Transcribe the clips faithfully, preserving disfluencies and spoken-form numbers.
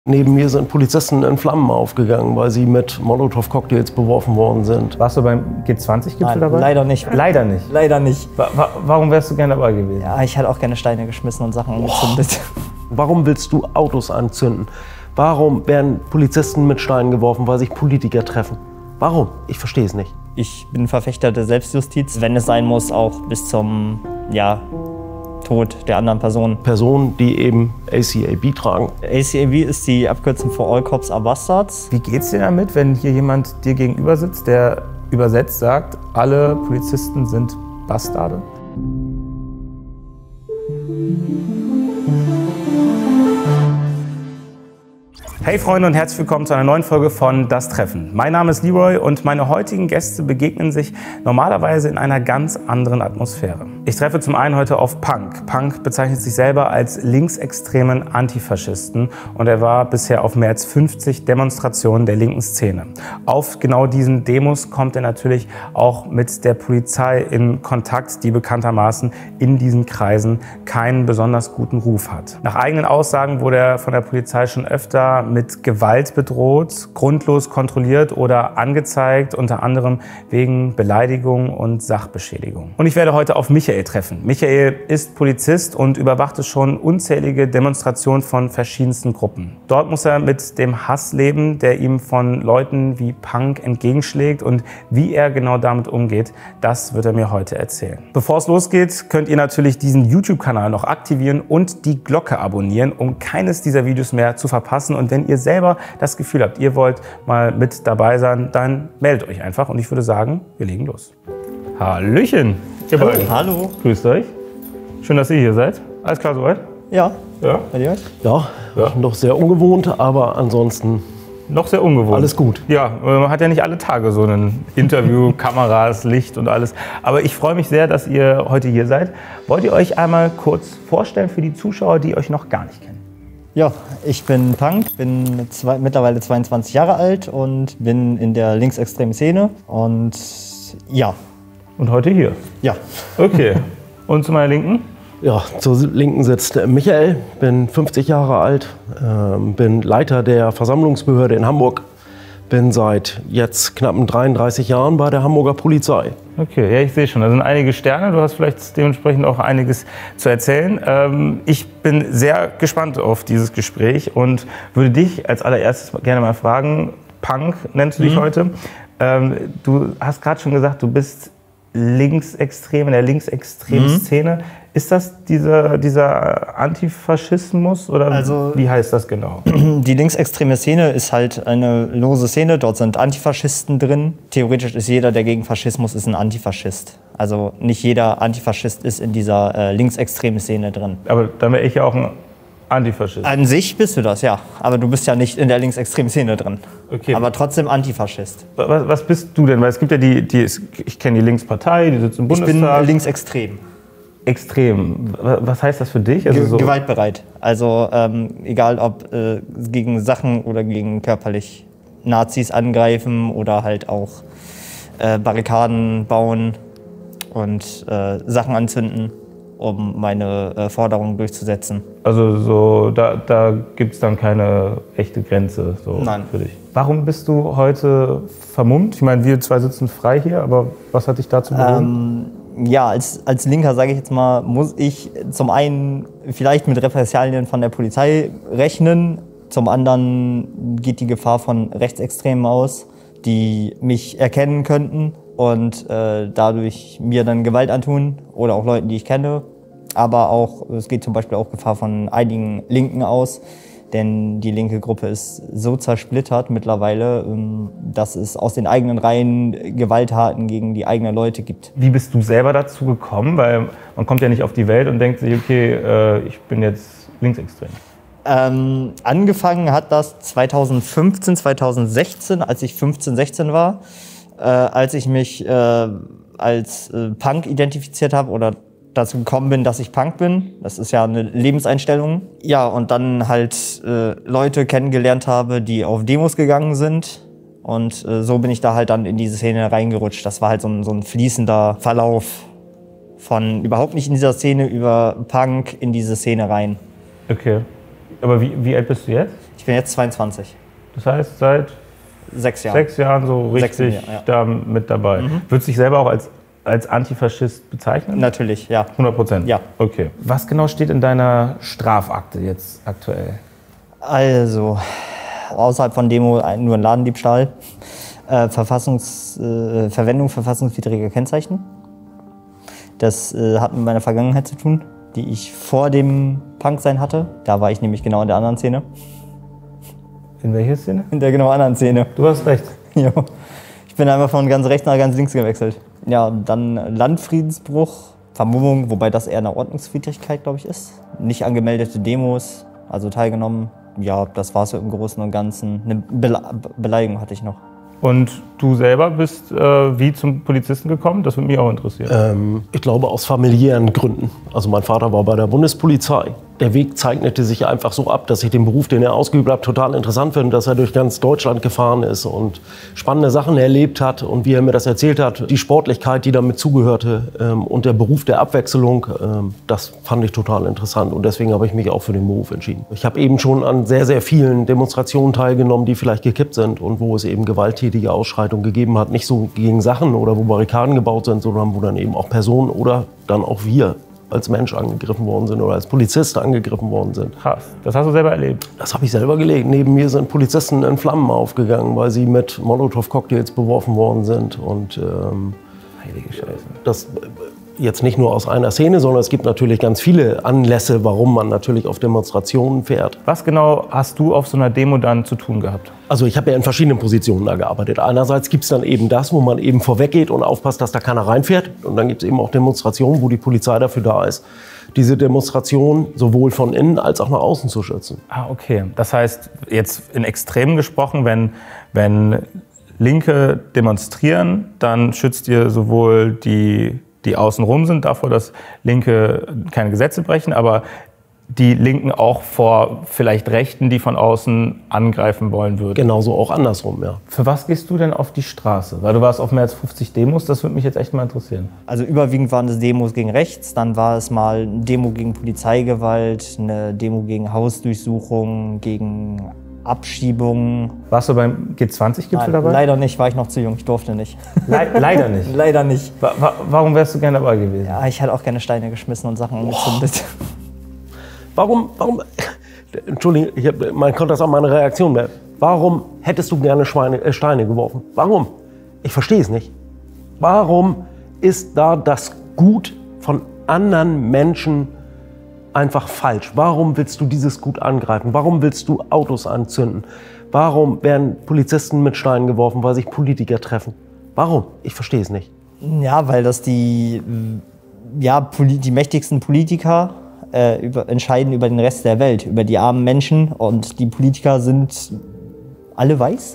Neben mir sind Polizisten in Flammen aufgegangen, weil sie mit Molotow-Cocktails beworfen worden sind. Warst du beim G zwanzig-Gipfel dabei? Leider nicht. Leider nicht? Leider nicht. Wa wa warum wärst du gerne dabei gewesen? Ja, ich hätte auch gerne Steine geschmissen und Sachen angezündet. Warum willst du Autos anzünden? Warum werden Polizisten mit Steinen geworfen, weil sich Politiker treffen? Warum? Ich verstehe es nicht. Ich bin Verfechter der Selbstjustiz, wenn es sein muss, auch bis zum ja, Tod der anderen Person. Personen, die eben A C A B tragen. A C A B ist die Abkürzung für All Cops are Bastards. Wie geht's dir damit, wenn hier jemand dir gegenüber sitzt, der übersetzt sagt, alle Polizisten sind Bastarde? Hey Freunde und herzlich willkommen zu einer neuen Folge von Das Treffen. Mein Name ist Leroy und meine heutigen Gäste begegnen sich normalerweise in einer ganz anderen Atmosphäre. Ich treffe zum einen heute auf Punk. Punk bezeichnet sich selber als linksextremen Antifaschisten und er war bisher auf mehr als fünfzig Demonstrationen der linken Szene. Auf genau diesen Demos kommt er natürlich auch mit der Polizei in Kontakt, die bekanntermaßen in diesen Kreisen keinen besonders guten Ruf hat. Nach eigenen Aussagen wurde er von der Polizei schon öfter mit Gewalt bedroht, grundlos kontrolliert oder angezeigt, unter anderem wegen Beleidigung und Sachbeschädigung. Und ich werde heute auf Michael treffen. Michael ist Polizist und überwachte schon unzählige Demonstrationen von verschiedensten Gruppen. Dort muss er mit dem Hass leben, der ihm von Leuten wie Punk entgegenschlägt, und wie er genau damit umgeht, das wird er mir heute erzählen. Bevor es losgeht, könnt ihr natürlich diesen YouTube-Kanal noch aktivieren und die Glocke abonnieren, um keines dieser Videos mehr zu verpassen. Und wenn ihr selber das Gefühl habt, ihr wollt mal mit dabei sein, dann meldet euch einfach. Und ich würde sagen, wir legen los. Hallöchen, ihr Hallo. beiden. Hallo. Grüßt euch. Schön, dass ihr hier seid. Alles klar soweit? Ja. Ja. Bei dir? Ja, Ja. noch sehr ungewohnt, aber ansonsten Noch sehr ungewohnt. alles gut. Ja, man hat ja nicht alle Tage so ein Interview, Kameras, Licht und alles. Aber ich freue mich sehr, dass ihr heute hier seid. Wollt ihr euch einmal kurz vorstellen für die Zuschauer, die euch noch gar nicht kennen? Ja, ich bin Punk, bin zwei, mittlerweile zweiundzwanzig Jahre alt und bin in der linksextremen Szene. Und ja. Und heute hier? Ja. Okay. Und zu meiner Linken? Ja, zur Linken sitzt Michael, bin fünfzig Jahre alt, ähm, bin Leiter der Versammlungsbehörde in Hamburg, bin seit jetzt knappen dreiunddreißig Jahren bei der Hamburger Polizei. Okay, ja, ich sehe schon, da sind einige Sterne. Du hast vielleicht dementsprechend auch einiges zu erzählen. Ähm, ich bin sehr gespannt auf dieses Gespräch und würde dich als allererstes gerne mal fragen, Punk nennst du dich mhm. heute. Ähm, du hast gerade schon gesagt, du bist linksextrem, in der linksextremen mhm. Szene. Ist das dieser, dieser Antifaschismus oder also, wie heißt das genau? Die linksextreme Szene ist halt eine lose Szene. Dort sind Antifaschisten drin. Theoretisch ist jeder, der gegen Faschismus ist, ein Antifaschist. Also nicht jeder Antifaschist ist in dieser äh, linksextremen Szene drin. Aber dann wäre ich ja auch ein Antifaschist. An sich bist du das, ja. Aber du bist ja nicht in der linksextremen Szene drin. Okay. Aber trotzdem Antifaschist. Was, was bist du denn? Weil es gibt ja die, die ich kenne die Linkspartei, die sitzt im Bundestag. Ich bin linksextrem. Extrem. Was heißt das für dich? Also Ge so gewaltbereit. Also ähm, egal ob äh, gegen Sachen oder gegen körperlich Nazis angreifen oder halt auch äh, Barrikaden bauen und äh, Sachen anzünden, um meine äh, Forderungen durchzusetzen. Also so, da, da gibt es dann keine echte Grenze so Nein. für dich. Warum bist du heute vermummt? Ich meine, wir zwei sitzen frei hier, aber was hat dich dazu bewogen? Ähm, ja, als, als Linker, sage ich jetzt mal, muss ich zum einen vielleicht mit Repressalien von der Polizei rechnen. Zum anderen geht die Gefahr von Rechtsextremen aus, die mich erkennen könnten und äh, dadurch mir dann Gewalt antun oder auch Leuten, die ich kenne. Aber auch, es geht zum Beispiel auch Gefahr von einigen Linken aus, denn die linke Gruppe ist so zersplittert mittlerweile, dass es aus den eigenen Reihen Gewalttaten gegen die eigenen Leute gibt. Wie bist du selber dazu gekommen? Weil man kommt ja nicht auf die Welt und denkt sich, okay, äh, ich bin jetzt linksextrem. Ähm, angefangen hat das zweitausendfünfzehn, zweitausendsechzehn, als ich fünfzehn, sechzehn war, äh, als ich mich äh, als äh, Punk identifiziert habe oder dazu gekommen bin, dass ich Punk bin. Das ist ja eine Lebenseinstellung. Ja, und dann halt äh, Leute kennengelernt habe, die auf Demos gegangen sind. Und äh, so bin ich da halt dann in diese Szene reingerutscht. Das war halt so ein, so ein fließender Verlauf von überhaupt nicht in dieser Szene über Punk in diese Szene rein. Okay. Aber wie, wie alt bist du jetzt? Ich bin jetzt zweiundzwanzig. Das heißt, seit sechs Jahren, sechs Jahren so richtig Jahr, ja. da mit dabei. Mhm. Würdest du dich selber auch als, als Antifaschist bezeichnen? Natürlich, ja. hundert Prozent? Ja. Okay. Was genau steht in deiner Strafakte jetzt aktuell? Also, außerhalb von Demo nur ein Ladendiebstahl, äh, Verfassungs, äh, Verwendung verfassungswidriger Kennzeichen. Das äh, hat mit meiner Vergangenheit zu tun, die ich vor dem Punksein hatte. Da war ich nämlich genau in der anderen Szene. In welcher Szene? In der genau anderen Szene. Du hast recht. Ja. Ich bin einfach von ganz rechts nach ganz links gewechselt. Ja, dann Landfriedensbruch, Vermummung, wobei das eher eine Ordnungswidrigkeit, glaube ich, ist. Nicht angemeldete Demos, also teilgenommen. Ja, das war es im Großen und Ganzen. Eine Bele Beleidigung hatte ich noch. Und du selber bist äh, wie zum Polizisten gekommen? Das würde mich auch interessieren. Ähm, ich glaube aus familiären Gründen. Also mein Vater war bei der Bundespolizei. Der Weg zeichnete sich einfach so ab, dass ich den Beruf, den er ausgeübt hat, total interessant finde, dass er durch ganz Deutschland gefahren ist und spannende Sachen erlebt hat. Und wie er mir das erzählt hat, die Sportlichkeit, die damit zugehörte ähm, und der Beruf der Abwechslung, ähm, das fand ich total interessant. Und deswegen habe ich mich auch für den Beruf entschieden. Ich habe eben schon an sehr, sehr vielen Demonstrationen teilgenommen, die vielleicht gekippt sind und wo es eben gewalttätige Ausschreitungen gegeben hat. Nicht so gegen Sachen oder wo Barrikaden gebaut sind, sondern wo dann eben auch Personen oder dann auch wir als Mensch angegriffen worden sind oder als Polizist angegriffen worden sind. Krass, das hast du selber erlebt? Das habe ich selber gelebt. Neben mir sind Polizisten in Flammen aufgegangen, weil sie mit Molotow-Cocktails beworfen worden sind. Und ähm, heilige Scheiße. Das jetzt nicht nur aus einer Szene, sondern es gibt natürlich ganz viele Anlässe, warum man natürlich auf Demonstrationen fährt. Was genau hast du auf so einer Demo dann zu tun gehabt? Also ich habe ja in verschiedenen Positionen da gearbeitet. Einerseits gibt es dann eben das, wo man eben vorweggeht und aufpasst, dass da keiner reinfährt. Und dann gibt es eben auch Demonstrationen, wo die Polizei dafür da ist, diese Demonstration sowohl von innen als auch nach außen zu schützen. Ah, okay. Das heißt, jetzt in Extremen gesprochen, wenn, wenn Linke demonstrieren, dann schützt ihr sowohl die, die außenrum sind, davor, dass Linke keine Gesetze brechen, aber die Linken auch vor vielleicht Rechten, die von außen angreifen wollen würden. Genauso auch andersrum, ja. Für was gehst du denn auf die Straße? Weil du warst auf mehr als fünfzig Demos, das würde mich jetzt echt mal interessieren. Also überwiegend waren es Demos gegen rechts, dann war es mal eine Demo gegen Polizeigewalt, eine Demo gegen Hausdurchsuchung, gegen Abschiebungen. Warst du beim G zwanzig-Gipfel dabei? Leider nicht, war ich noch zu jung, ich durfte nicht. Le leider nicht? Leider nicht. Wa wa warum wärst du gerne dabei gewesen? Ja, ich hatte auch gerne Steine geschmissen und Sachen angezündet. Warum, warum, Entschuldigung, ich hab, man konnte das auch meine Reaktion mehr. Warum hättest du gerne Schweine, äh, Steine geworfen? Warum? Ich verstehe es nicht. Warum ist da das Gut von anderen Menschen einfach falsch? Warum willst du dieses Gut angreifen? Warum willst du Autos anzünden? Warum werden Polizisten mit Steinen geworfen, weil sich Politiker treffen? Warum? Ich verstehe es nicht. Ja, weil das die, ja, die mächtigsten Politiker äh, über, entscheiden über den Rest der Welt, über die armen Menschen. Und die Politiker sind alle weiß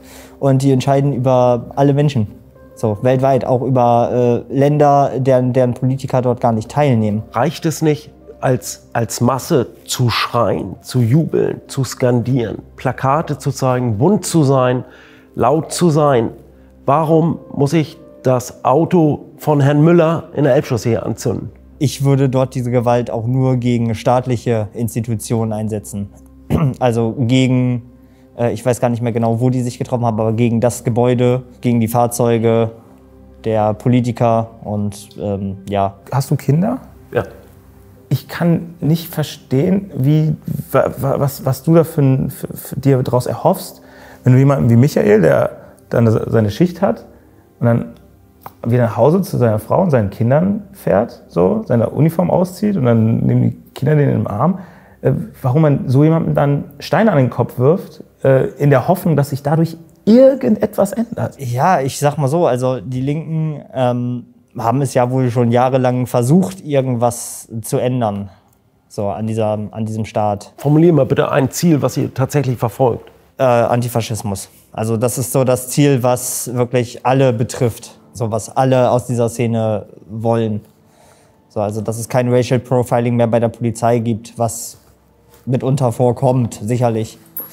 und die entscheiden über alle Menschen. So, weltweit, auch über äh, Länder, deren, deren Politiker dort gar nicht teilnehmen. Reicht es nicht, als, als Masse zu schreien, zu jubeln, zu skandieren, Plakate zu zeigen, bunt zu sein, laut zu sein? Warum muss ich das Auto von Herrn Müller in der Elbchaussee anzünden? Ich würde dort diese Gewalt auch nur gegen staatliche Institutionen einsetzen. Also gegen, äh, ich weiß gar nicht mehr genau, wo die sich getroffen haben, aber gegen das Gebäude, gegen die Fahrzeuge der Politiker und ähm, ja. Hast du Kinder? Ja. Ich kann nicht verstehen, wie, was, was du da für, für, für dir daraus erhoffst, wenn du jemanden wie Michael, der dann seine Schicht hat und dann wieder nach Hause zu seiner Frau und seinen Kindern fährt, so, seine Uniform auszieht und dann nehmen die Kinder den im Arm. Äh, warum man so jemandem dann Steine an den Kopf wirft, äh, in der Hoffnung, dass sich dadurch irgendetwas ändert. Ja, ich sag mal so, also die Linken ähm, haben es ja wohl schon jahrelang versucht, irgendwas zu ändern, so an, dieser, an diesem Staat. Formulier mal bitte ein Ziel, was ihr tatsächlich verfolgt. Äh, Antifaschismus. Also das ist so das Ziel, was wirklich alle betrifft. So, was alle aus dieser Szene wollen. So, also, dass es kein Racial Profiling mehr bei der Polizei gibt, was mitunter vorkommt, sicherlich.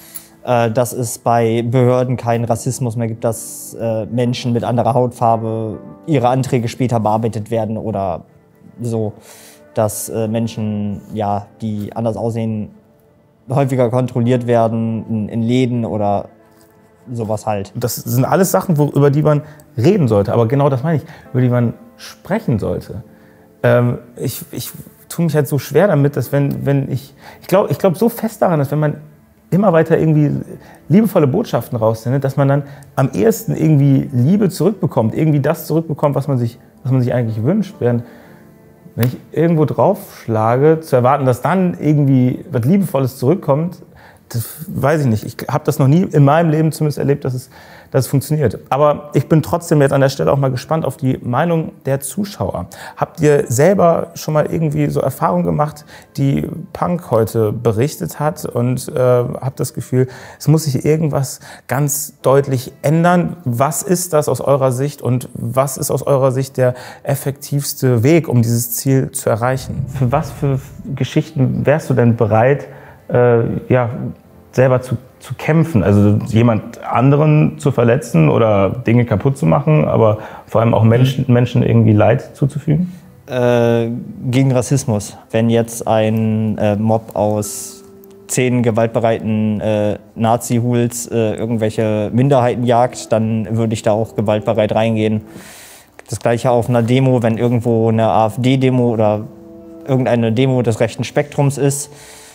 Äh, dass es bei Behörden keinen Rassismus mehr gibt, dass äh, Menschen mit anderer Hautfarbe ihre Anträge später bearbeitet werden oder so. Dass äh, Menschen, ja, die anders aussehen, häufiger kontrolliert werden in, in Läden oder sowas halt. Das sind alles Sachen, wo, über die man reden sollte. Aber genau das meine ich, über die man sprechen sollte. Ähm, ich, ich tue mich halt so schwer damit, dass wenn, wenn ich, ich glaube ich glaub so fest daran, dass wenn man immer weiter irgendwie liebevolle Botschaften raussendet, dass man dann am ehesten irgendwie Liebe zurückbekommt, irgendwie das zurückbekommt, was man sich, was man sich eigentlich wünscht. Während wenn ich irgendwo draufschlage, zu erwarten, dass dann irgendwie was Liebevolles zurückkommt, das weiß ich nicht. Ich habe das noch nie in meinem Leben zumindest erlebt, dass es, dass es funktioniert. Aber ich bin trotzdem jetzt an der Stelle auch mal gespannt auf die Meinung der Zuschauer. Habt ihr selber schon mal irgendwie so Erfahrungen gemacht, die Punk heute berichtet hat und äh, habt das Gefühl, es muss sich irgendwas ganz deutlich ändern? Was ist das aus eurer Sicht und was ist aus eurer Sicht der effektivste Weg, um dieses Ziel zu erreichen? Für was für Geschichten wärst du denn bereit, Äh, ja, selber zu, zu kämpfen, also jemand anderen zu verletzen oder Dinge kaputt zu machen, aber vor allem auch Menschen, Menschen irgendwie Leid zuzufügen? Äh, gegen Rassismus. Wenn jetzt ein äh, Mob aus zehn gewaltbereiten äh, Nazi-Hools äh, irgendwelche Minderheiten jagt, dann würde ich da auch gewaltbereit reingehen. Das gleiche auf einer Demo, wenn irgendwo eine AfD-Demo oder irgendeine Demo des rechten Spektrums ist,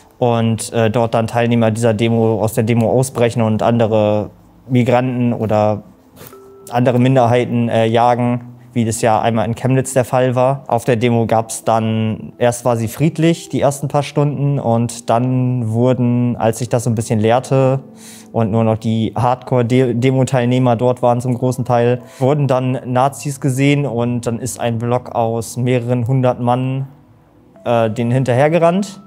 und äh, dort dann Teilnehmer dieser Demo aus der Demo ausbrechen und andere Migranten oder andere Minderheiten äh, jagen, wie das ja einmal in Chemnitz der Fall war. Auf der Demo gab es dann, erst war sie friedlich, die ersten paar Stunden, und dann wurden, als sich das so ein bisschen leerte und nur noch die Hardcore-Demo-Teilnehmer dort waren zum großen Teil, wurden dann Nazis gesehen, und dann ist ein Block aus mehreren hundert Mann äh, denen hinterhergerannt.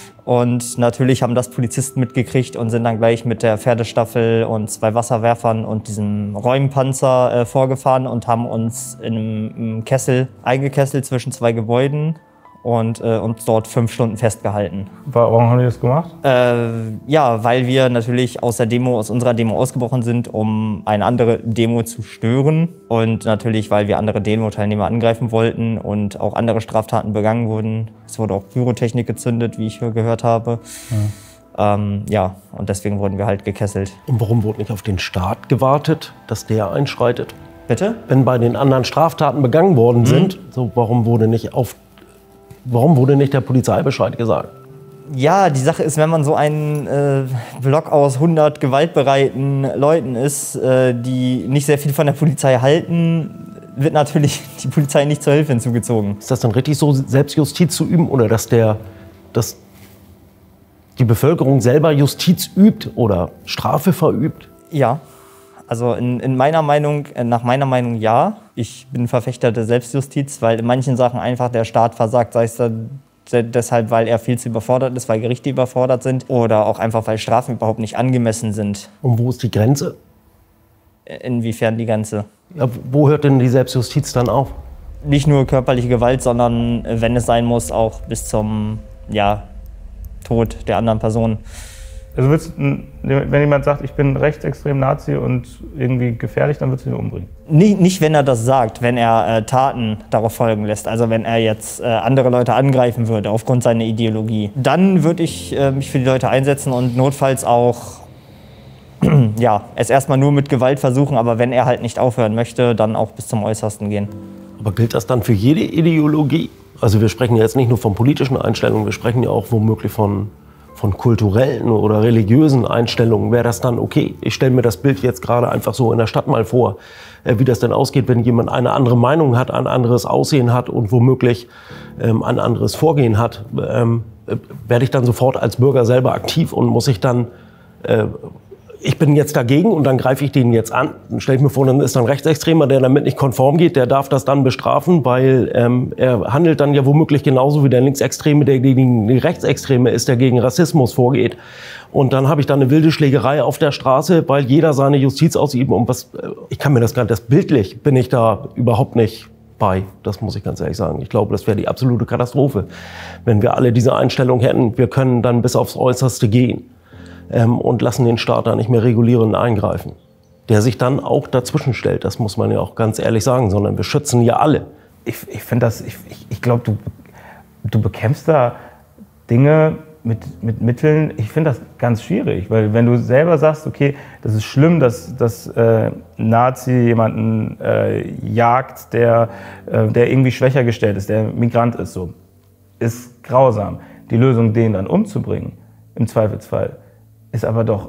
Und natürlich haben das Polizisten mitgekriegt und sind dann gleich mit der Pferdestaffel und zwei Wasserwerfern und diesem Räumpanzer äh, vorgefahren und haben uns in einem, einem Kessel eingekesselt zwischen zwei Gebäuden und äh, uns dort fünf Stunden festgehalten. Warum haben die das gemacht? Äh, ja, weil wir natürlich aus der Demo, aus unserer Demo ausgebrochen sind, um eine andere Demo zu stören. Und natürlich, weil wir andere Demo-Teilnehmer angreifen wollten und auch andere Straftaten begangen wurden. Es wurde auch Pyrotechnik gezündet, wie ich gehört habe. Ja. Ähm, ja, und deswegen wurden wir halt gekesselt. Und warum wurde nicht auf den Staat gewartet, dass der einschreitet? Bitte? Wenn bei den anderen Straftaten begangen worden sind, mhm. so, warum wurde nicht auf Warum wurde nicht der Polizei Bescheid gesagt? Ja, die Sache ist, wenn man so ein äh, Block aus hundert gewaltbereiten Leuten ist, äh, die nicht sehr viel von der Polizei halten, wird natürlich die Polizei nicht zur Hilfe hinzugezogen. Ist das dann richtig so, Selbstjustiz zu üben, oder dass, der, dass die Bevölkerung selber Justiz übt oder Strafe verübt? Ja. Also in, in meiner Meinung, nach meiner Meinung ja. Ich bin Verfechter der Selbstjustiz, weil in manchen Sachen einfach der Staat versagt, sei es dann deshalb, weil er viel zu überfordert ist, weil Gerichte überfordert sind oder auch einfach, weil Strafen überhaupt nicht angemessen sind. Und wo ist die Grenze? Inwiefern die Grenze? Ja, wo hört denn die Selbstjustiz dann auf? Nicht nur körperliche Gewalt, sondern, wenn es sein muss, auch bis zum ja, Tod der anderen Person. Also willst, wenn jemand sagt, ich bin rechtsextrem Nazi und irgendwie gefährlich, dann würdest du ihn umbringen? Nicht, nicht, wenn er das sagt, wenn er äh, Taten darauf folgen lässt. Also wenn er jetzt äh, andere Leute angreifen würde aufgrund seiner Ideologie. Dann würde ich äh, mich für die Leute einsetzen und notfalls auch ja, es erstmal nur mit Gewalt versuchen. Aber wenn er halt nicht aufhören möchte, dann auch bis zum Äußersten gehen. Aber gilt das dann für jede Ideologie? Also wir sprechen ja jetzt nicht nur von politischen Einstellungen, wir sprechen ja auch womöglich von von kulturellen oder religiösen Einstellungen. Wäre das dann okay? Ich stelle mir das Bild jetzt gerade einfach so in der Stadt mal vor, wie das denn ausgeht, wenn jemand eine andere Meinung hat, ein anderes Aussehen hat und womöglich ähm, ein anderes Vorgehen hat. Ähm, werde ich dann sofort als Bürger selber aktiv und muss ich dann, äh, ich bin jetzt dagegen und dann greife ich den jetzt an. Dann stelle ich mir vor, dann ist dann ein Rechtsextremer, der damit nicht konform geht, der darf das dann bestrafen, weil ähm, er handelt dann ja womöglich genauso wie der Linksextreme, der gegen die Rechtsextreme ist, der gegen Rassismus vorgeht. Und dann habe ich dann eine wilde Schlägerei auf der Straße, weil jeder seine Justiz ausüben. Und was, ich kann mir das gar nicht, das bildlich bin ich da überhaupt nicht bei. Das muss ich ganz ehrlich sagen. Ich glaube, das wäre die absolute Katastrophe, wenn wir alle diese Einstellung hätten. Wir können dann bis aufs Äußerste gehen. Ähm, und lassen den Staat da nicht mehr regulierend eingreifen. Der sich dann auch dazwischen stellt, das muss man ja auch ganz ehrlich sagen, sondern wir schützen ja alle. Ich, ich finde das, ich, ich, ich glaube, du, du bekämpfst da Dinge, mit, mit Mitteln, ich finde das ganz schwierig, weil wenn du selber sagst, okay, das ist schlimm, dass, dass äh, Nazi jemanden äh, jagt, der, äh, der irgendwie schwächer gestellt ist, der Migrant ist, so, ist grausam. Die Lösung, den dann umzubringen, im Zweifelsfall, ist aber doch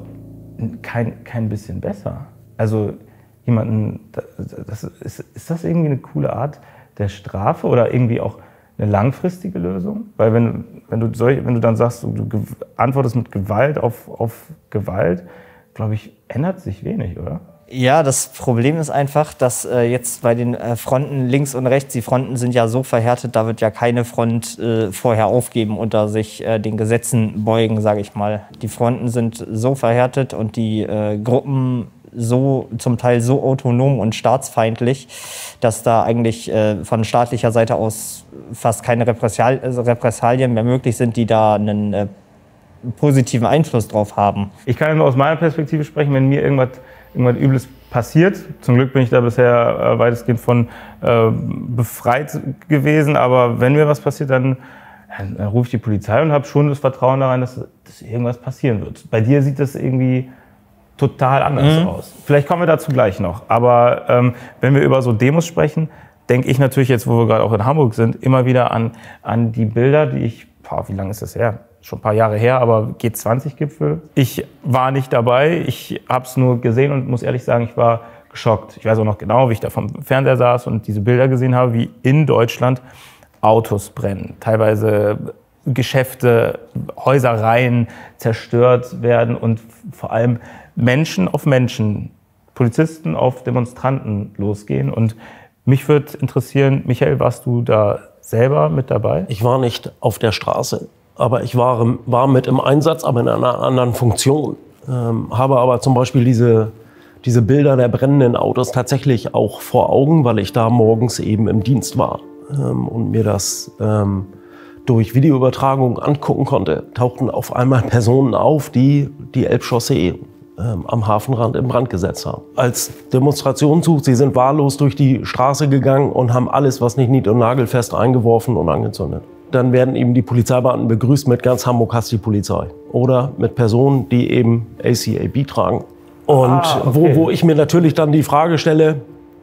kein, kein bisschen besser. Also jemanden, das ist, ist das irgendwie eine coole Art der Strafe oder irgendwie auch eine langfristige Lösung? Weil wenn, wenn, du, solch, wenn du dann sagst, du antwortest mit Gewalt auf, auf Gewalt, glaube ich, ändert sich wenig, oder? Ja, das Problem ist einfach, dass äh, jetzt bei den äh, Fronten links und rechts, die Fronten sind ja so verhärtet, da wird ja keine Front äh, vorher aufgeben und da sich äh, den Gesetzen beugen, sage ich mal. Die Fronten sind so verhärtet und die äh, Gruppen so zum Teil so autonom und staatsfeindlich, dass da eigentlich äh, von staatlicher Seite aus fast keine Repressal also Repressalien mehr möglich sind, die da einen äh, positiven Einfluss drauf haben. Ich kann ja nur aus meiner Perspektive sprechen, wenn mir irgendwas, irgendwas Übles passiert. Zum Glück bin ich da bisher äh, weitestgehend von äh, befreit gewesen, aber wenn mir was passiert, dann, dann, dann rufe ich die Polizei und habe schon das Vertrauen daran, dass, dass irgendwas passieren wird. Bei dir sieht das irgendwie total anders mhm. aus. Vielleicht kommen wir dazu gleich noch. Aber ähm, wenn wir über so Demos sprechen, denke ich natürlich jetzt, wo wir gerade auch in Hamburg sind, immer wieder an, an die Bilder, die ich, boah, wie lange ist das her? Schon ein paar Jahre her, aber G zwanzig Gipfel. Ich war nicht dabei, ich habe es nur gesehen und muss ehrlich sagen, ich war geschockt. Ich weiß auch noch genau, wie ich da vom Fernseher saß und diese Bilder gesehen habe, wie in Deutschland Autos brennen, teilweise Geschäfte, Häusereien zerstört werden und vor allem Menschen auf Menschen, Polizisten auf Demonstranten losgehen. Und mich würde interessieren, Michael, warst du da selber mit dabei? Ich war nicht auf der Straße, aber ich war, war mit im Einsatz, aber in einer anderen Funktion. Ähm, habe aber zum Beispiel diese, diese Bilder der brennenden Autos tatsächlich auch vor Augen, weil ich da morgens eben im Dienst war ähm, und mir das ähm, durch Videoübertragung angucken konnte. Tauchten auf einmal Personen auf, die die Elbchaussee ähm, am Hafenrand in Brand gesetzt haben. Als Demonstrationszug, sie sind wahllos durch die Straße gegangen und haben alles, was nicht nied- und nagelfest, eingeworfen und angezündet. Dann werden eben die Polizeibeamten begrüßt mit ganz Hamburg hasst die Polizei. Oder mit Personen, die eben A C A B tragen. Und ah, okay. wo, wo ich mir natürlich dann die Frage stelle,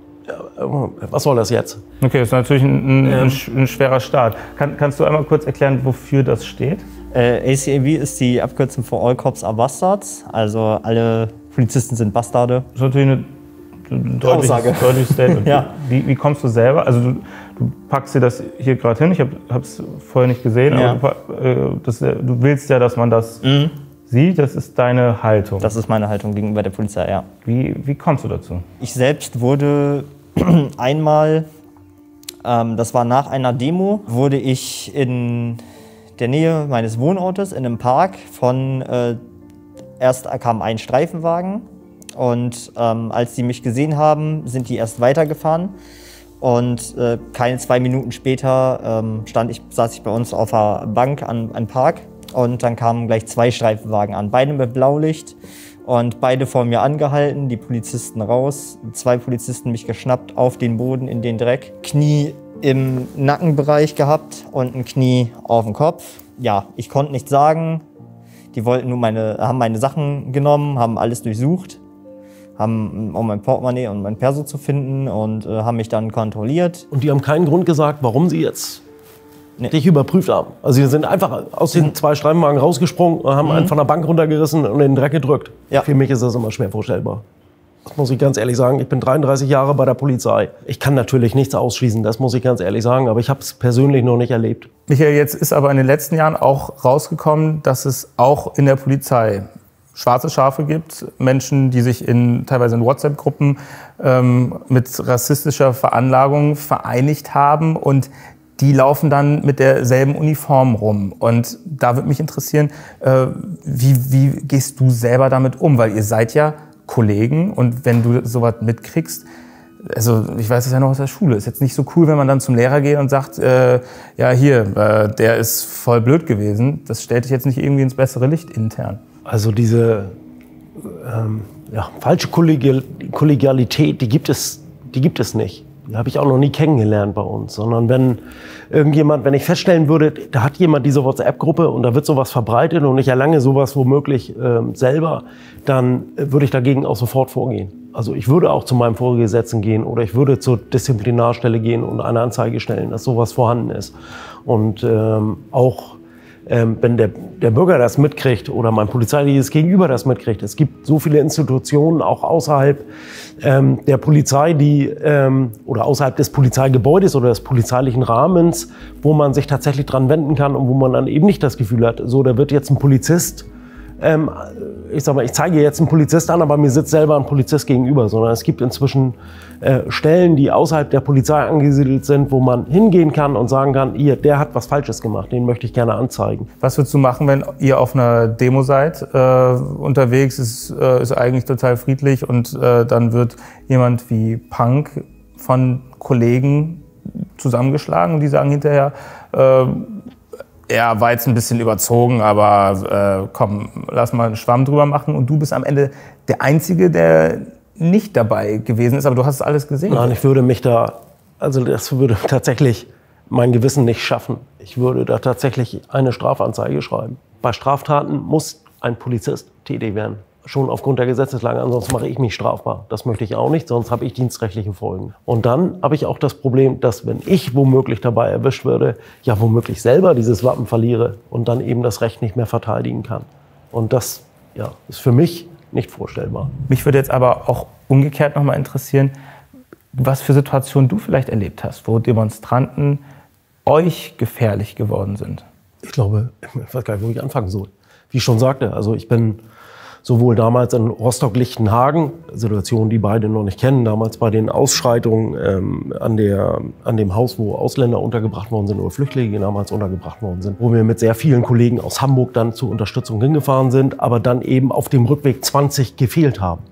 was soll das jetzt? Okay, das ist natürlich ein, ein, ein, ein schwerer Start. Kann, kannst du einmal kurz erklären, wofür das steht? Äh, A C A B ist die Abkürzung für All Cops are Bastards. Also alle Polizisten sind Bastarde. Das ist natürlich eine deutliche, deutliche Statement. Ja. Wie, wie kommst du selber? Also du, du packst dir das hier gerade hin. Ich habe es vorher nicht gesehen. Ja. Aber du, äh, das, du willst ja, dass man das mhm. sieht. Das ist deine Haltung. Das ist meine Haltung gegenüber der Polizei, ja. Wie, wie kommst du dazu? Ich selbst wurde einmal, ähm, das war nach einer Demo, wurde ich in der Nähe meines Wohnortes in einem Park von, äh, erst kam ein Streifenwagen und ähm, als die mich gesehen haben, sind die erst weitergefahren und äh, keine zwei Minuten später ähm, stand ich, saß ich bei uns auf einer Bank an einem Park und dann kamen gleich zwei Streifenwagen an, beide mit Blaulicht. Und beide vor mir angehalten, die Polizisten raus, zwei Polizisten mich geschnappt, auf den Boden in den Dreck, Knie im Nackenbereich gehabt und ein Knie auf dem Kopf. Ja, ich konnte nichts sagen, die wollten nur meine, haben meine Sachen genommen, haben alles durchsucht, haben, um mein Portemonnaie und mein Perso zu finden und äh, haben mich dann kontrolliert. Und die haben keinen Grund gesagt, warum sie jetzt Nee. dich überprüft haben. Also sie sind einfach aus den zwei Streifenwagen rausgesprungen, haben mhm. einen von der Bank runtergerissen und in den Dreck gedrückt. Ja. Für mich ist das immer schwer vorstellbar. Das muss ich ganz ehrlich sagen. Ich bin dreiunddreißig Jahre bei der Polizei. Ich kann natürlich nichts ausschließen, das muss ich ganz ehrlich sagen, aber ich habe es persönlich noch nicht erlebt. Michael, jetzt ist aber in den letzten Jahren auch rausgekommen, dass es auch in der Polizei schwarze Schafe gibt, Menschen, die sich in, teilweise in WhatsApp-Gruppen ähm, mit rassistischer Veranlagung vereinigt haben und die laufen dann mit derselben Uniform rum. Und da würde mich interessieren, äh, wie, wie gehst du selber damit um? Weil ihr seid ja Kollegen und wenn du sowas mitkriegst, also ich weiß es ja noch aus der Schule, ist jetzt nicht so cool, wenn man dann zum Lehrer geht und sagt, äh, ja hier, äh, der ist voll blöd gewesen. Das stellt dich jetzt nicht irgendwie ins bessere Licht intern. Also diese ähm, ja, falsche Kollegial- Kollegialität, die gibt es, die gibt es nicht. Die habe ich auch noch nie kennengelernt bei uns, sondern wenn irgendjemand, wenn ich feststellen würde, da hat jemand diese WhatsApp-Gruppe und da wird sowas verbreitet und ich erlange sowas womöglich äh, selber, dann würde ich dagegen auch sofort vorgehen. Also ich würde auch zu meinem Vorgesetzten gehen oder ich würde zur Disziplinarstelle gehen und eine Anzeige stellen, dass sowas vorhanden ist. Und ähm, auch ähm, wenn der, der Bürger das mitkriegt oder mein polizeiliches Gegenüber das mitkriegt, es gibt so viele Institutionen auch außerhalb ähm, der Polizei, die ähm, oder außerhalb des Polizeigebäudes oder des polizeilichen Rahmens, wo man sich tatsächlich dran wenden kann und wo man dann eben nicht das Gefühl hat, so, da wird jetzt ein Polizist Ähm, ich sag mal, ich zeige jetzt einen Polizist an, aber mir sitzt selber ein Polizist gegenüber, sondern es gibt inzwischen äh, Stellen, die außerhalb der Polizei angesiedelt sind, wo man hingehen kann und sagen kann, ihr, der hat was Falsches gemacht, den möchte ich gerne anzeigen. Was würdest du machen, wenn ihr auf einer Demo seid, äh, unterwegs, ist, äh, ist eigentlich total friedlich und äh, dann wird jemand wie Punk von Kollegen zusammengeschlagen und die sagen hinterher, äh, ja, war jetzt ein bisschen überzogen, aber äh, komm, lass mal einen Schwamm drüber machen. Und du bist am Ende der Einzige, der nicht dabei gewesen ist, aber du hast es alles gesehen. Nein, ich würde mich da, also das würde tatsächlich mein Gewissen nicht schaffen. Ich würde da tatsächlich eine Strafanzeige schreiben. Bei Straftaten muss ein Polizist tätig werden. Schon aufgrund der Gesetzeslage, ansonsten mache ich mich strafbar. Das möchte ich auch nicht, sonst habe ich dienstrechtliche Folgen. Und dann habe ich auch das Problem, dass wenn ich womöglich dabei erwischt würde, ja womöglich selber dieses Wappen verliere und dann eben das Recht nicht mehr verteidigen kann. Und das ja, ist für mich nicht vorstellbar. Mich würde jetzt aber auch umgekehrt noch mal interessieren, was für Situationen du vielleicht erlebt hast, wo Demonstranten euch gefährlich geworden sind. Ich glaube, ich weiß gar nicht, wo ich anfangen soll. Wie ich schon sagte, also ich bin sowohl damals in Rostock-Lichtenhagen, Situation, die beide noch nicht kennen, damals bei den Ausschreitungen ähm, an, der, an dem Haus, wo Ausländer untergebracht worden sind oder Flüchtlinge damals untergebracht worden sind, wo wir mit sehr vielen Kollegen aus Hamburg dann zur Unterstützung hingefahren sind, aber dann eben auf dem Rückweg zwanzig gefehlt haben.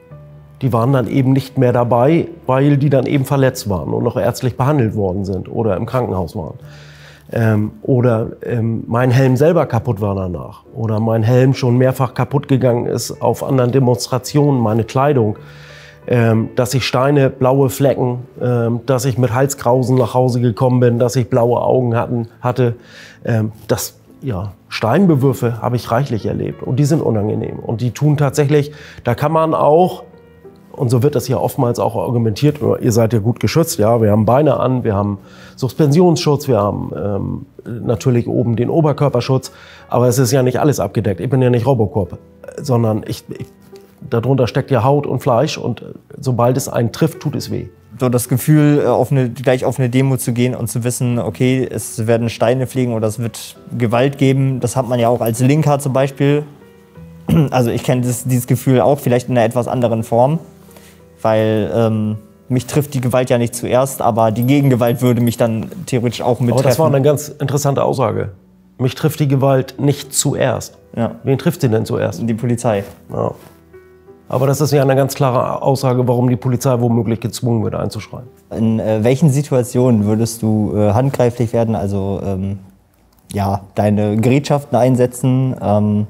Die waren dann eben nicht mehr dabei, weil die dann eben verletzt waren und noch ärztlich behandelt worden sind oder im Krankenhaus waren. Ähm, oder ähm, mein Helm selber kaputt war danach. Oder mein Helm schon mehrfach kaputt gegangen ist auf anderen Demonstrationen, meine Kleidung. Ähm, dass ich Steine, blaue Flecken, ähm, dass ich mit Halskrausen nach Hause gekommen bin, dass ich blaue Augen hatten, hatte. Ähm, das, ja, Steinbewürfe habe ich reichlich erlebt und die sind unangenehm. Und die tun tatsächlich, da kann man auch, und so wird das ja oftmals auch argumentiert, ihr seid ja gut geschützt, ja, wir haben Beine an, wir haben Suspensionsschutz, wir haben ähm, natürlich oben den Oberkörperschutz, aber es ist ja nicht alles abgedeckt. Ich bin ja nicht Robocop, sondern ich, ich, darunter steckt ja Haut und Fleisch und sobald es einen trifft, tut es weh. So das Gefühl, auf eine, gleich auf eine Demo zu gehen und zu wissen, okay, es werden Steine fliegen oder es wird Gewalt geben, das hat man ja auch als Linker zum Beispiel. Also ich kenne dieses Gefühl auch, vielleicht in einer etwas anderen Form. Weil ähm, mich trifft die Gewalt ja nicht zuerst, aber die Gegengewalt würde mich dann theoretisch auch mittreffen. Aber das war eine ganz interessante Aussage. Mich trifft die Gewalt nicht zuerst. Ja. Wen trifft sie denn zuerst? Die Polizei. Ja. Aber das ist ja eine ganz klare Aussage, warum die Polizei womöglich gezwungen wird, einzuschreiten. In äh, welchen Situationen würdest du äh, handgreiflich werden, also ähm, ja, deine Gerätschaften einsetzen? Ähm,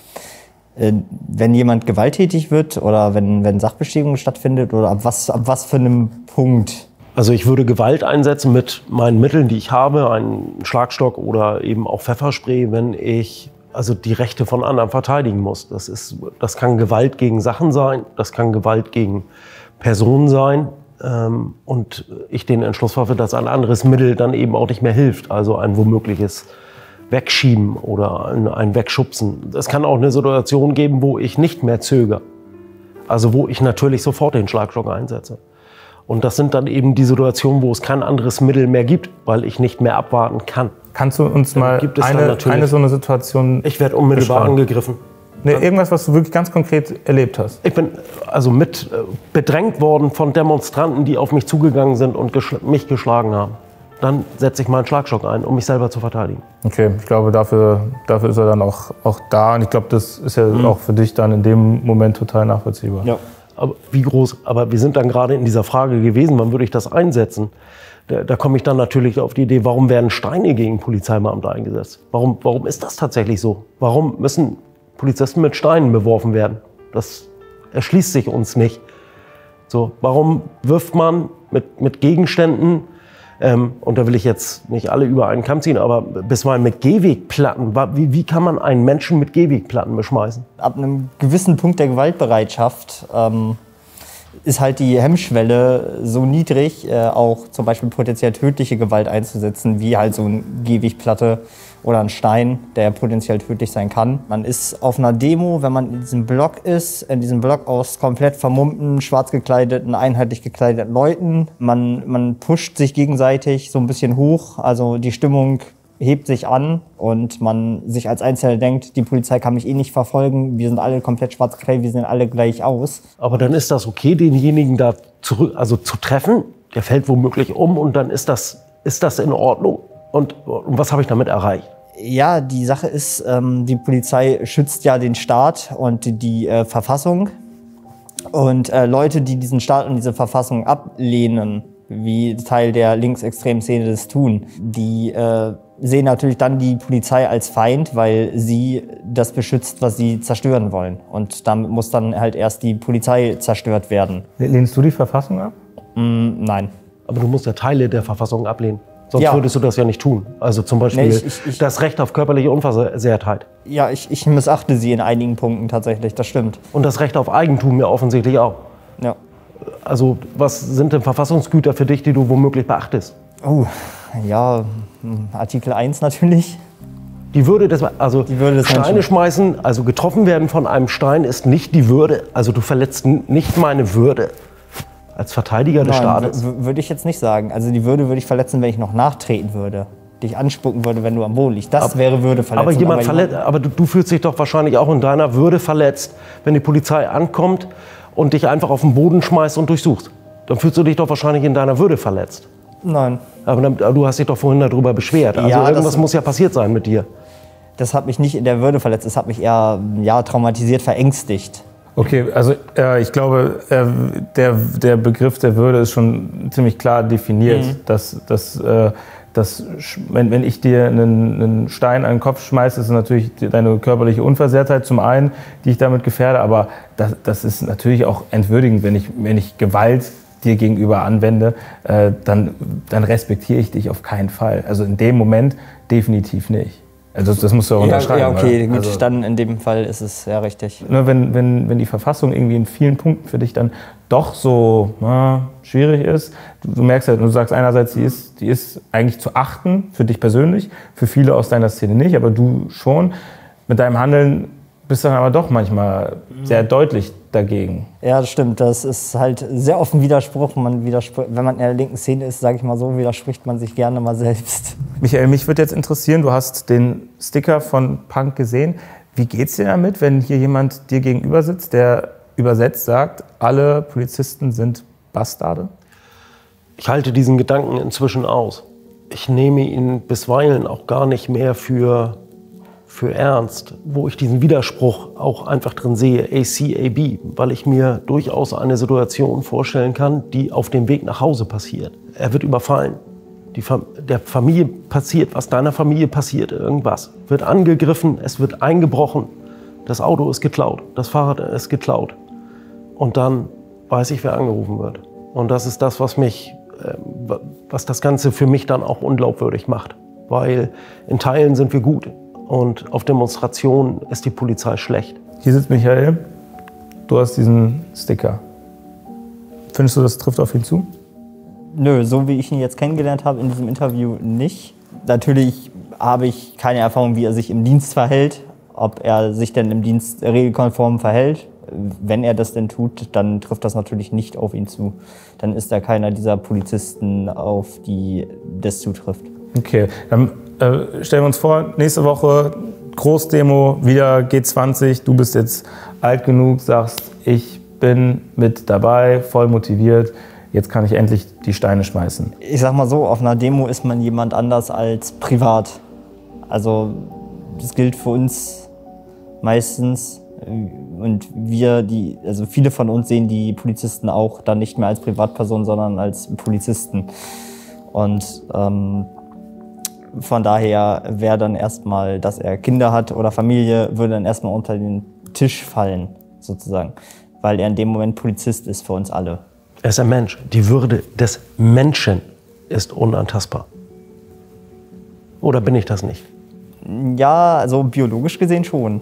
Wenn jemand gewalttätig wird oder wenn, wenn Sachbeschädigung stattfindet oder ab was, ab was für einem Punkt? Also ich würde Gewalt einsetzen mit meinen Mitteln, die ich habe, einen Schlagstock oder eben auch Pfefferspray, wenn ich also die Rechte von anderen verteidigen muss. Das ist, das kann Gewalt gegen Sachen sein, das kann Gewalt gegen Personen sein ähm, und ich den Entschluss fasse, dass ein anderes Mittel dann eben auch nicht mehr hilft, also ein womögliches Wegschieben oder ein, ein Wegschubsen. Es kann auch eine Situation geben, wo ich nicht mehr zögere. Also wo ich natürlich sofort den Schlagstock einsetze. Und das sind dann eben die Situationen, wo es kein anderes Mittel mehr gibt, weil ich nicht mehr abwarten kann. Kannst du uns mal gibt es eine, eine so eine Situation Ich werde unmittelbar beschreiben? angegriffen. Nee, irgendwas, was du wirklich ganz konkret erlebt hast. Ich bin also mit äh, bedrängt worden von Demonstranten, die auf mich zugegangen sind und geschl- mich geschlagen haben. Dann setze ich meinen Schlagstock ein, um mich selber zu verteidigen. Okay, ich glaube, dafür, dafür ist er dann auch, auch da. Und ich glaube, das ist ja mhm. auch für dich dann in dem Moment total nachvollziehbar. Ja. Aber wie groß? Aber wir sind dann gerade in dieser Frage gewesen, wann würde ich das einsetzen? Da, da komme ich dann natürlich auf die Idee, warum werden Steine gegen Polizeibeamte eingesetzt? Warum, warum ist das tatsächlich so? Warum müssen Polizisten mit Steinen beworfen werden? Das erschließt sich uns nicht. So, warum wirft man mit, mit Gegenständen, ähm, und da will ich jetzt nicht alle über einen Kamm ziehen, aber bisweilen mit Gehwegplatten, wie, wie kann man einen Menschen mit Gehwegplatten beschmeißen? Ab einem gewissen Punkt der Gewaltbereitschaft ähm, ist halt die Hemmschwelle so niedrig, äh, auch zum Beispiel potenziell tödliche Gewalt einzusetzen, wie halt so eine Gehwegplatte oder ein Stein, der potenziell tödlich sein kann. Man ist auf einer Demo, wenn man in diesem Block ist, in diesem Block aus komplett vermummten, schwarz gekleideten, einheitlich gekleideten Leuten. Man, man pusht sich gegenseitig so ein bisschen hoch, also die Stimmung hebt sich an und man sich als Einzelner denkt, die Polizei kann mich eh nicht verfolgen, wir sind alle komplett schwarz gekleidet, wir sehen alle gleich aus. Aber dann ist das okay, denjenigen da zurück, also zu treffen, der fällt womöglich um und dann ist das, ist das in Ordnung. Und, und was habe ich damit erreicht? Ja, die Sache ist, ähm, die Polizei schützt ja den Staat und die, die äh, Verfassung. Und äh, Leute, die diesen Staat und diese Verfassung ablehnen, wie Teil der linksextremen Szene das tun, die äh, sehen natürlich dann die Polizei als Feind, weil sie das beschützt, was sie zerstören wollen. Und damit muss dann halt erst die Polizei zerstört werden. Lehnst du die Verfassung ab? Mm, nein. Aber du musst ja Teile der Verfassung ablehnen. Sonst Ja. würdest du das ja nicht tun. Also zum Beispiel Nee, ich- ich- ich- das Recht auf körperliche Unversehrtheit. Ja, ich, ich missachte sie in einigen Punkten tatsächlich, das stimmt. Und das Recht auf Eigentum ja offensichtlich auch. Ja. Also was sind denn Verfassungsgüter für dich, die du womöglich beachtest? Oh, ja, hm, Artikel eins natürlich. Die Würde des, also Die Würde des Steine Menschen. schmeißen, also getroffen werden von einem Stein ist nicht die Würde. Also du verletzt n- nicht meine Würde als Verteidiger des Staates. w- würde ich jetzt nicht sagen. Also die Würde würde ich verletzen, wenn ich noch nachtreten würde. Dich anspucken würde, wenn du am Boden liegst. Das wäre Würdeverletzung. Aber jemand verletzt, aber du, du fühlst dich doch wahrscheinlich auch in deiner Würde verletzt, wenn die Polizei ankommt und dich einfach auf den Boden schmeißt und durchsuchst. Dann fühlst du dich doch wahrscheinlich in deiner Würde verletzt. Nein, Aber dann, du hast dich doch vorhin darüber beschwert. Also Ja, das- irgendwas muss ja passiert sein mit dir. das hat mich nicht in der Würde verletzt. Das hat mich eher ja, traumatisiert, verängstigt. Okay, also äh, ich glaube, äh, der, der Begriff der Würde ist schon ziemlich klar definiert. Mhm. Dass, dass, äh, dass, sch- wenn, wenn ich dir einen, einen Stein an den Kopf schmeiße, ist es natürlich deine körperliche Unversehrtheit zum einen, die ich damit gefährde. Aber das, das ist natürlich auch entwürdigend, wenn ich, wenn ich Gewalt dir gegenüber anwende, äh, dann, dann respektiere ich dich auf keinen Fall. Also in dem Moment definitiv nicht. Also das musst du auch Ja, unterschreiben. ja, okay, oder? gut, Also, dann in dem Fall ist es ja richtig. ne, wenn, wenn, wenn die Verfassung irgendwie in vielen Punkten für dich dann doch so na, schwierig ist, du, du merkst halt, du sagst einerseits, die ist, die ist eigentlich zu achten für dich persönlich, für viele aus deiner Szene nicht, aber du schon. Mit deinem Handeln bist du dann aber doch manchmal sehr deutlich dagegen. Ja, das stimmt. Das ist halt sehr oft ein Widerspruch. Man widerspr- wenn man in der linken Szene ist, sage ich mal so, widerspricht man sich gerne mal selbst. Michael, mich würde jetzt interessieren, du hast den Sticker von Punk gesehen. Wie geht's dir damit, wenn hier jemand dir gegenüber sitzt, der übersetzt sagt, alle Polizisten sind Bastarde? Ich halte diesen Gedanken inzwischen aus. Ich nehme ihn bisweilen auch gar nicht mehr für, für ernst, wo ich diesen Widerspruch auch einfach drin sehe, A C A B, weil ich mir durchaus eine Situation vorstellen kann, die auf dem Weg nach Hause passiert. Er wird überfallen. Die Fam- der Familie passiert was, deiner Familie passiert irgendwas. Wird angegriffen, es wird eingebrochen, das Auto ist geklaut, das Fahrrad ist geklaut. Und dann weiß ich, wer angerufen wird. Und das ist das, was mich, äh, was das Ganze für mich dann auch unglaubwürdig macht. Weil in Teilen sind wir gut und auf Demonstrationen ist die Polizei schlecht. Hier sitzt Michael, du hast diesen Sticker. Findest du, das trifft auf ihn zu? Nö, so wie ich ihn jetzt kennengelernt habe in diesem Interview nicht. Natürlich habe ich keine Erfahrung, wie er sich im Dienst verhält, ob er sich denn im Dienst regelkonform verhält. Wenn er das denn tut, dann trifft das natürlich nicht auf ihn zu. Dann ist er keiner dieser Polizisten, auf die das zutrifft. Okay, dann äh, stellen wir uns vor, nächste Woche Großdemo, wieder G zwanzig. Du bist jetzt alt genug, sagst, ich bin mit dabei, voll motiviert. Jetzt kann ich endlich die Steine schmeißen. Ich sag mal so, auf einer Demo ist man jemand anders als privat. Also das gilt für uns meistens. Und wir, die, also viele von uns sehen die Polizisten auch dann nicht mehr als Privatpersonen, sondern als Polizisten. Und ähm, von daher wäre dann erstmal, dass er Kinder hat oder Familie, würde dann erstmal unter den Tisch fallen, sozusagen. Weil er in dem Moment Polizist ist für uns alle. Er ist ein Mensch. Die Würde des Menschen ist unantastbar. Oder bin ich das nicht? Ja, also biologisch gesehen schon.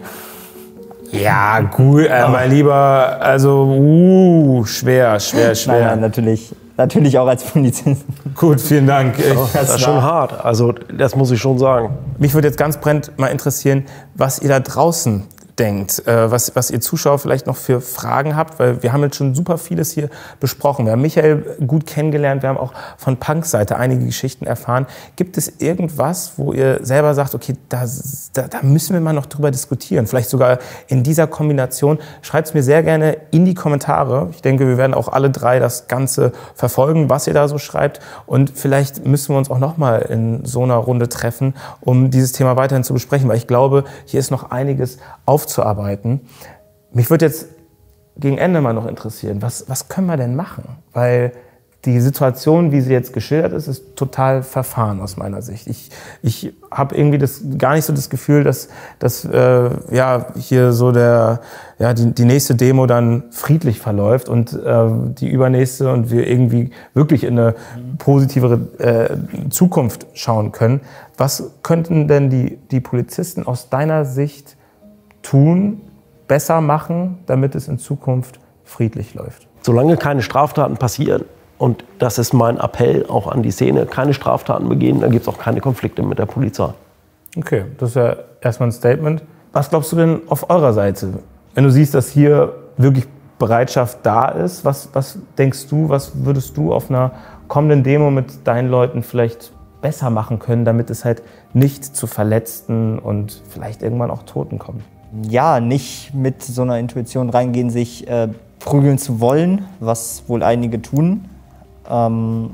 Ja, gut, äh, mein Lieber, also uh, schwer, schwer, schwer. Nein, nein, natürlich, natürlich auch als Polizist. Gut, vielen Dank. Ich, Oh, das ist schon hart, also das muss ich schon sagen. Mich würde jetzt ganz brennend mal interessieren, was ihr da draußen denkt, äh, was, was ihr Zuschauer vielleicht noch für Fragen habt, weil wir haben jetzt schon super vieles hier besprochen. Wir haben Michael gut kennengelernt, wir haben auch von Punks Seite einige Geschichten erfahren. Gibt es irgendwas, wo ihr selber sagt, okay, da, da, da müssen wir mal noch drüber diskutieren, vielleicht sogar in dieser Kombination? Schreibt es mir sehr gerne in die Kommentare. Ich denke, wir werden auch alle drei das Ganze verfolgen, was ihr da so schreibt, und vielleicht müssen wir uns auch noch mal in so einer Runde treffen, um dieses Thema weiterhin zu besprechen, weil ich glaube, hier ist noch einiges auf aufzuarbeiten. Mich würde jetzt gegen Ende mal noch interessieren, was, was können wir denn machen? Weil die Situation, wie sie jetzt geschildert ist, ist total verfahren aus meiner Sicht. Ich, ich habe irgendwie das, gar nicht so das Gefühl, dass, dass äh, ja, hier so der, ja, die, die nächste Demo dann friedlich verläuft und äh, die übernächste und wir irgendwie wirklich in eine positivere äh, Zukunft schauen können. Was könnten denn die, die Polizisten aus deiner Sicht tun, besser machen, damit es in Zukunft friedlich läuft? Solange keine Straftaten passieren, und das ist mein Appell auch an die Szene, keine Straftaten begehen, dann gibt es auch keine Konflikte mit der Polizei. Okay, das ist ja erstmal ein Statement. Was glaubst du denn auf eurer Seite? Wenn du siehst, dass hier wirklich Bereitschaft da ist, was, was denkst du, was würdest du auf einer kommenden Demo mit deinen Leuten vielleicht besser machen können, damit es halt nicht zu Verletzten und vielleicht irgendwann auch Toten kommt? Ja, nicht mit so einer Intuition reingehen, sich äh, prügeln zu wollen, was wohl einige tun. Ähm,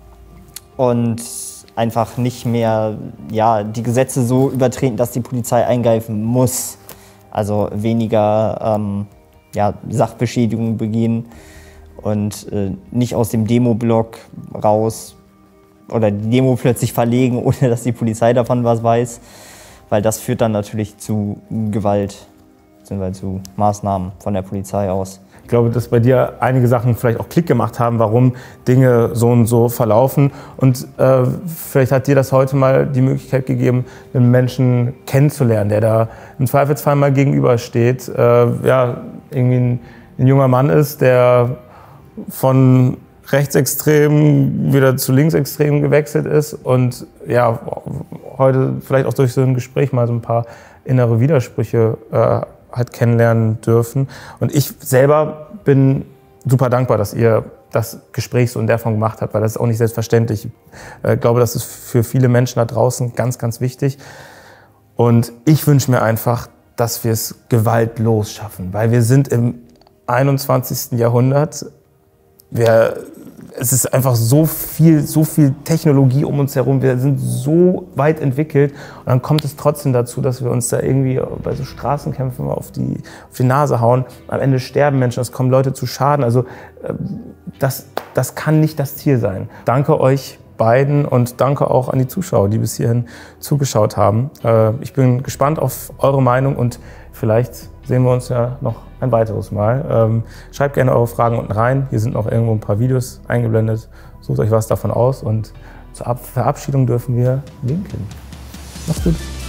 und einfach nicht mehr, ja, die Gesetze so übertreten, dass die Polizei eingreifen muss. Also weniger ähm, ja, Sachbeschädigung begehen und äh, nicht aus dem Demoblock raus oder die Demo plötzlich verlegen, ohne dass die Polizei davon was weiß. Weil das führt dann natürlich zu Gewalt, beziehungsweise zu Maßnahmen von der Polizei aus. Ich glaube, dass bei dir einige Sachen vielleicht auch Klick gemacht haben, warum Dinge so und so verlaufen. Und äh, vielleicht hat dir das heute mal die Möglichkeit gegeben, einen Menschen kennenzulernen, der da im Zweifelsfall mal gegenübersteht. Äh, ja, irgendwie ein, ein junger Mann ist, der von rechtsextrem wieder zu linksextrem gewechselt ist und ja, heute vielleicht auch durch so ein Gespräch mal so ein paar innere Widersprüche äh, hat kennenlernen dürfen. Und ich selber bin super dankbar, dass ihr das Gespräch so in der Form gemacht habt, weil das ist auch nicht selbstverständlich. Ich äh, glaube, das ist für viele Menschen da draußen ganz, ganz wichtig. Und ich wünsche mir einfach, dass wir es gewaltlos schaffen, weil wir sind im einundzwanzigsten Jahrhundert. Wir, es ist einfach so viel, so viel Technologie um uns herum. Wir sind so weit entwickelt. Und dann kommt es trotzdem dazu, dass wir uns da irgendwie bei so Straßenkämpfen auf die, auf die Nase hauen. Am Ende sterben Menschen, es kommen Leute zu Schaden. Also das, das kann nicht das Ziel sein. Danke euch beiden und danke auch an die Zuschauer, die bis hierhin zugeschaut haben. Ich bin gespannt auf eure Meinung und vielleicht sehen wir uns ja noch ein weiteres Mal. Ähm, schreibt gerne eure Fragen unten rein. Hier sind noch irgendwo ein paar Videos eingeblendet. Sucht euch was davon aus und zur Ab- Verabschiedung dürfen wir winken. Macht's gut.